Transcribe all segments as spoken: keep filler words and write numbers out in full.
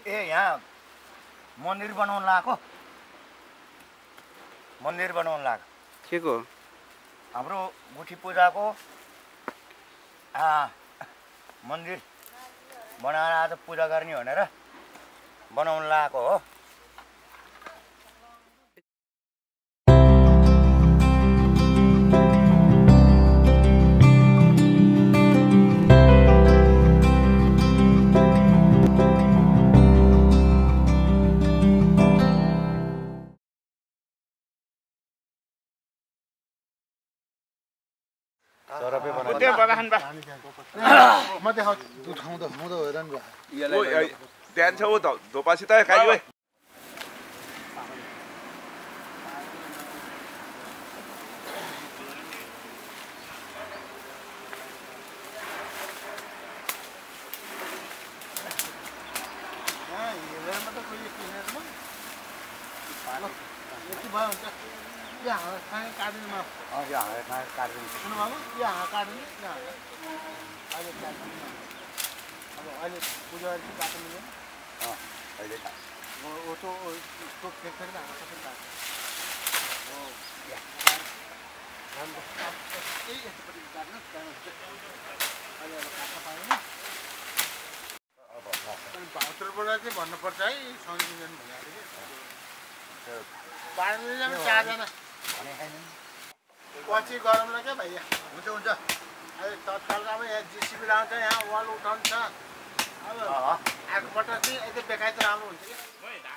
ए यहाँ मन्दिर बनाउन लगाएको मन्दिर बनाउन लगाएको के को हाम्रो गुठी पूजाको मन्दिर बनाएर आज पूजा गर्ने भनेर बनाउन लगाएको हो। म देखा दुखाउँदा हुँदो हैरान भयो ध्यान छ उ धोपासित खाइ ओइ यहाँ खाने काट्दिनु अँ यो हाँगा काट्दिनु सुन्नु बाबु यो हाँगा काट्दिनु यहाँ अहिले काट्दिनु अब अहिले पूजा गरेपछि काट्नु मिल्दैन अँ अहिले काट वो तो उसको फेंक फेंक हाँगा सबै काट्छ हो राम्रो यही यस्तोपट्टि काट्नु त्यहाँबाट अहिले अब काट्न पाएन अब भाउचरबाट चाहिँ भन्नुपर्छ है संयोजन भइहाल्यो कि बाँड्दैन चारजना पछि गरौँला क्या भैया हुन्छ हुन्छ अहिले तत्काल अब यहाँ जिसिबी लाउँछ यहाँ वाल उठाउँछ अब आगोबाट चाहिँ यति बेकाइ त राम्रो हुन्छ कि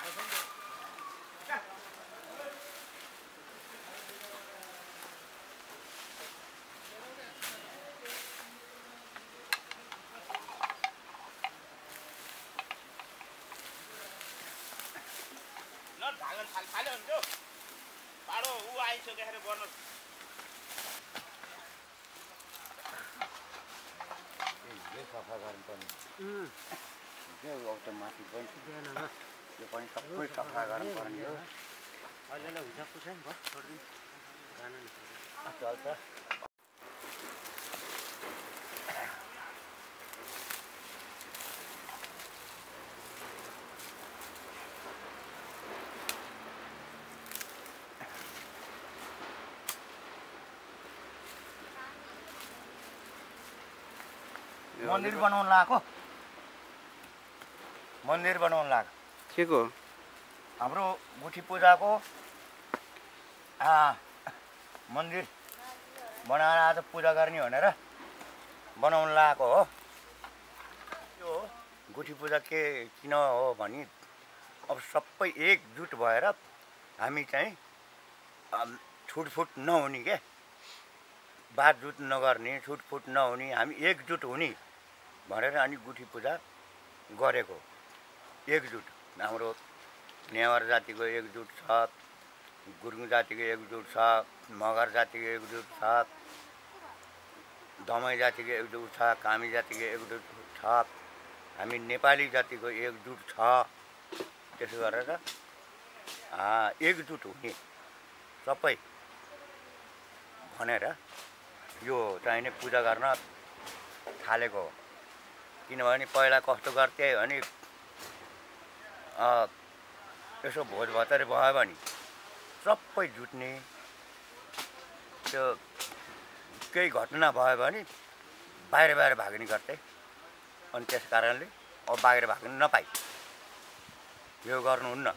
सफा गर्नुपर्ने त्यो माथि पनि त्यो पनि सबै सफा गर्नुपर्ने हो। अहिले हुन्छ पुछ्यो नि भयो छोडिदिनु गाना चल्छ मन्दिर बनाउन लगाएको मन्दिर बनाउन लगाएको के को हाम्रो गुठी पूजाको मन्दिर बनाएर आज पूजा गर्ने भनेर बनाउन लगाएको हो। यो गुठी पूजा के किन हो भने अब सबै एकजुट भएर हामी चाहिँ छुटफुट नहुने के बातजुट नगर्ने छुटफुट नहुने हामी एकजुट हुने भनेर अनि गुठी पूजा गरेको। एकजुट हाम्रो नेवार जातिको एकजुट छ, गुरुङ जातिको एकजुट छ, मगर जातिको एकजुट छ, दमाई जातिको एकजुट छ, कामी जातिको एकजुट छ, हामी नेपाली जातिको एकजुट छ। त्यसो गरेर एकजुट हुने सबै भनेर यो चाहिने पूजा गर्न थालेको हो। किनभने पहिला कस्तो गर्थे भने यसो भोज भतेर भयो भने सबै जुट्ने, त्यो केही घटना भयो भने बाहिर बाहिर भाग्ने गर्थे। अनि त्यस कारणले अब बाहिर भाग्नु नपाइ यो गर्नुहुन्न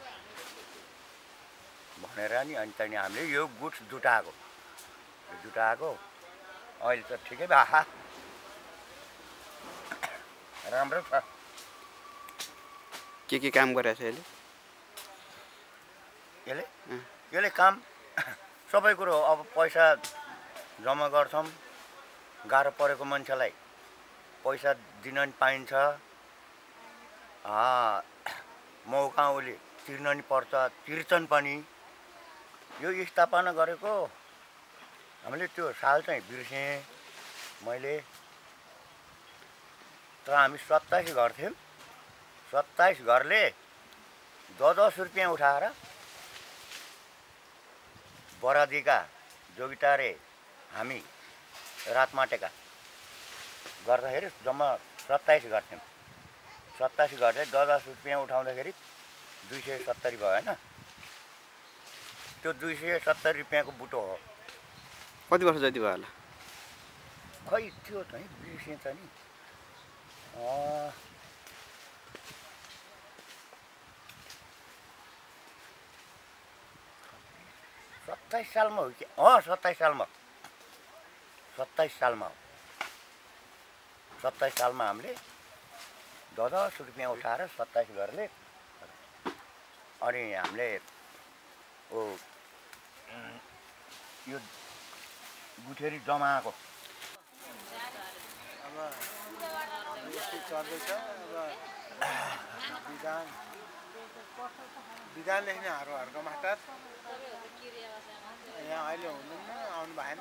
भनेर नि अनि त्यहाँदेखि हामीले यो गुट जुटाएको जुटाएको अहिले त ठिकै भए राम्रो छ। के के काम गरेछ यसले यसले यसले काम सबै कुरो अब पैसा जम्मा गर्छौँ, गाह्रो परेको मान्छेलाई पैसा दिन नि पाइन्छ, मौका उसले तिर्न नि पर्छ, तिर्छन् पनि। यो स्थापना गरेको हामीले त्यो साल चाहिँ बिर्सेँ मैले, तर हामी सत्ताइस घर थियौँ। सत्ताइस घरले दस दस रुपियाँ उठाएर बरादीका जोगिटारे हामी रातमाटेका गर्दाखेरि जम्मा सत्ताइस घर थियौँ। सत्तासी घर चाहिँ दस दस रुपियाँ उठाउँदाखेरि दुई सय सत्तरी भयो होइन। त्यो दुई सय सत्तरी रुपियाँको बुटो हो। कति वर्ष जति भयो होला? खै त्यो चाहिँ बिर्सिन्छ नि। सत्ताइस सालमा हो कि अँ सत्ताइस सालमा सत्ताइस सालमा हो। सत्ताइस सालमा हामीले दस दस रुपियाँ उठाएर सत्ताइस घरले अनि हामीले ओ यो गुठेरी जमाएको। अब यस्तै चल्दैछ। अब विधान विधान लेख्ने हारोहरूको मास्टर यहाँ अहिले हुनुहुन्न, आउनु भएन।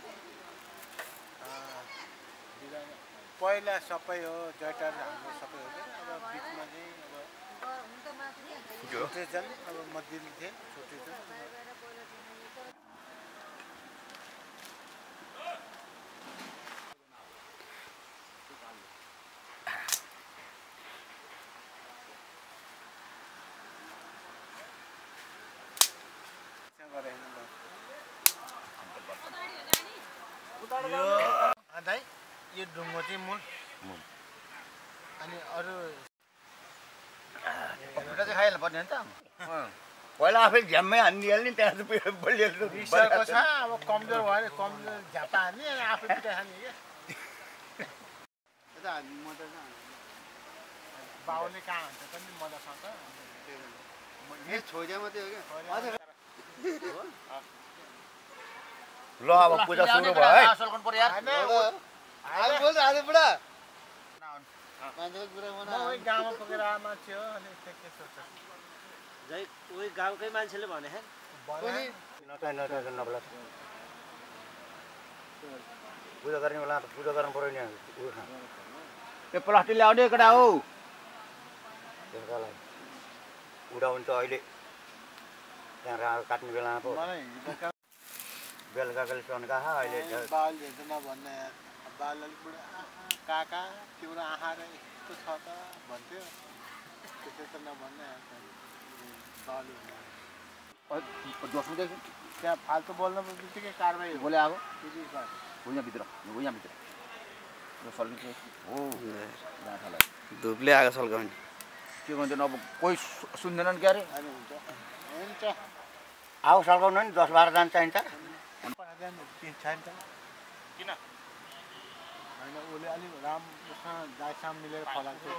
विधान पहिला सबै हो जयटार हाम्रो सबै हो। अब बिचमा चाहिँ अब छुट्टेछन्। अब मध्येले थिए छुट्टेछन्। दाइ यो ढुङ्गो चाहिँ मूल अनि अरू एउटा चाहिँ खाइहाल्नु पर्ने हो नि त। पहिला आफै झ्याम्मै हानिदिइहाल्ने त्यहाँ चाहिँ बलिहाल्नु रिसर्को छ। अब कमजोर भयो भने कमजोर झ्यापा हान्ने अनि आफै पिटा खाने क्या। बाउले कहाँ हुन्छ पनि मजासँग छोइदिया मात्रै हो क्या। ल अब पूजा सुरु भयो है। गाउँमा पुगेर मान्छे हो अनि के सोच्छ जै उही गाउँकै मान्छेले भने है पूजा गर्ने बेला पूजा गर्नु पऱ्यो नि। यो प्लास्टिक ल्याउने केटा हो त्यसलाई उडाउनु त अहिले त्यहाँ राग काट्ने बेलामा पो बेलुका बेलुका सन्का अहिले बालले त नभन्न यार। बाल अलिक बुढा काका तिम्रो आँखा र यस्तो छ त भन्थ्यो। त्यसै त नभन्न यार। बालु त्यहाँ फाल्तु बोल्न बित्तिकै कारवाही बोले अब हो। भित्र भित्र धुपले आगो सल्काउने के भन्छ अब कोही सुन्दैनन् क्या अरे। हुन्छ हुन्छ आगो सल्काउनु नि दस बाह्रजना चाहिन्छ। छैन त किन होइन उसले अलिक राम्रोसँग दाइसँग मिलेर फलाएको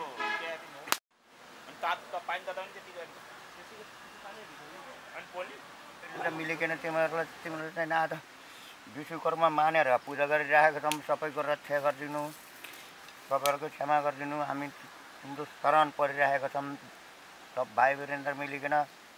मिलेकेन तिमीहरूलाई तिमीहरूले चाहिँ आज विश्वकर्मा मानेर पूजा गरिराखेको छौँ। सबैको रक्षा गरिदिनु, सबैहरूको क्षमा गरिदिनु। हामी तिम्रो शरण परिरहेका छौँ। सब भाइ वीरेन्द्र मिलिकन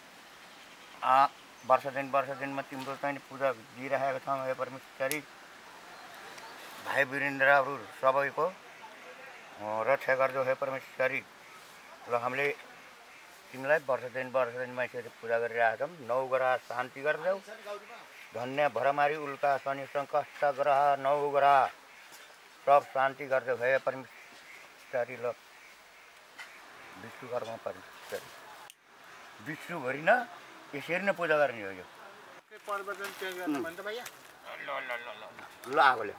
वर्ष दिन वर्ष दिनमा तिम्रो चाहिँ पूजा दिइरहेका छौँ। हे परमेश्वरी भाइ वीरेन्द्रहरू सबैको रक्षा गरिदेऊ हे परमेश्वरी। ल हामीले तिमीलाई वर्ष दिन वर्ष दिनमा यसरी पूजा गरिरहेका छौँ। नौ ग्रह शान्ति गरिदेऊ। धन्य भरमारी उल्का शनि सङ्कष्ट ग्रह नौ ग्रह सब शान्ति गरिदेऊ हे परमेश्वरी। ल विश्वकर्मा परमेश्वरी विश्वभरि न यसरी नै पूजा गर्ने हो। यो परिवर्तन चेन्ज गर्नु भने त भैया ल ल ल ल ल आगोले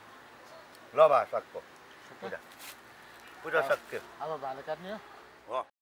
ल भा सक्यो पूजा पूजा सक्यो। अब भाले काट्ने हो।